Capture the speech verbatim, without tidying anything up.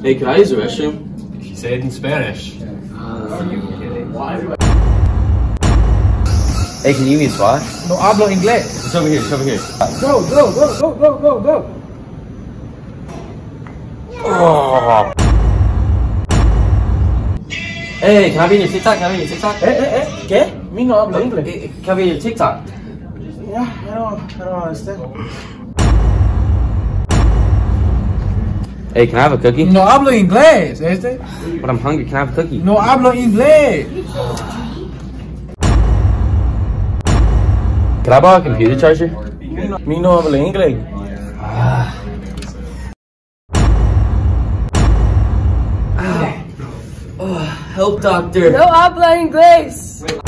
Hey, can I use the restroom? She said it in Spanish. Hey, can you give me a spot? No hablo inglés. It's over here, it's over here. Go, go, go, go, go, go, go. Oh. Hey, can I be in your TikTok? Can I be in your TikTok? Eh, eh, eh. ¿Qué? Mi no hablo inglés. Eh, Can I be in your TikTok? Yeah, I don't, I don't understand. Hey, can I have a cookie? No hablo inglés, este. But I'm hungry. Can I have a cookie? No hablo inglés. Can I borrow a computer charger? Mi no hablo inglés. Ah. Oh, help, doctor. No habla inglés.